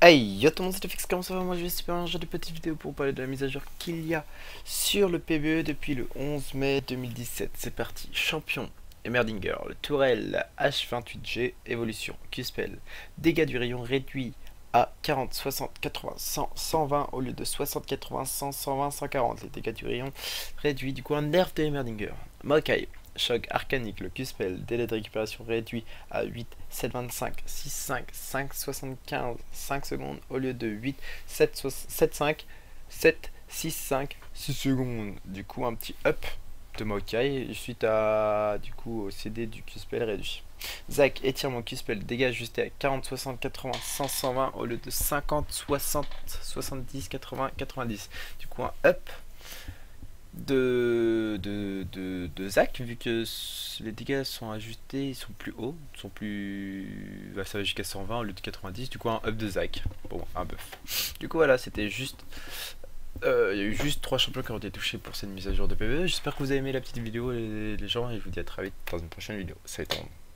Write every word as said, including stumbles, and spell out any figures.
Hey yo tout le monde, c'est F X, comment ça va? Moi je vais super bien, j'ai des petites vidéos pour parler de la mise à jour qu'il y a sur le P B E depuis le onze mai deux mille dix-sept. C'est parti, champion, Emerdinger, le tourelle H vingt-huit G, évolution, Q-Spell, dégâts du rayon réduit à quarante, soixante, quatre-vingts, cent, cent vingt au lieu de soixante, quatre-vingts, cent, cent vingt, cent quarante. Les dégâts du rayon réduits, du coup un nerf de Emerdinger. Maokai, choc arcanique, le Q-Spell, délai de récupération réduit à huit, sept, vingt-cinq, six, cinq, cinq, soixante-quinze, cinq secondes au lieu de huit, sept, sept, cinq, sept, six, cinq, six secondes. Du coup, un petit up de Maokai suite à du coup au C D du Q-Spell réduit. Zach, étire mon Q-Spell, dégâts ajustés à quarante, soixante, quatre-vingts, cent, cent vingt au lieu de cinquante, soixante, soixante-dix, quatre-vingts, quatre-vingt-dix. Du coup, un up de, de, de, de Zach, vu que les dégâts sont ajustés, ils sont plus hauts, sont plus. Bah, ça va jusqu'à cent vingt au lieu de quatre-vingt-dix, du coup un up de Zach. Bon, un buff. Du coup, voilà, c'était juste. Euh, Il y a eu juste trois champions qui ont été touchés pour cette mise à jour de P V E. J'espère que vous avez aimé la petite vidéo, les, les gens, et je vous dis à très vite dans une prochaine vidéo. Salut tout le monde.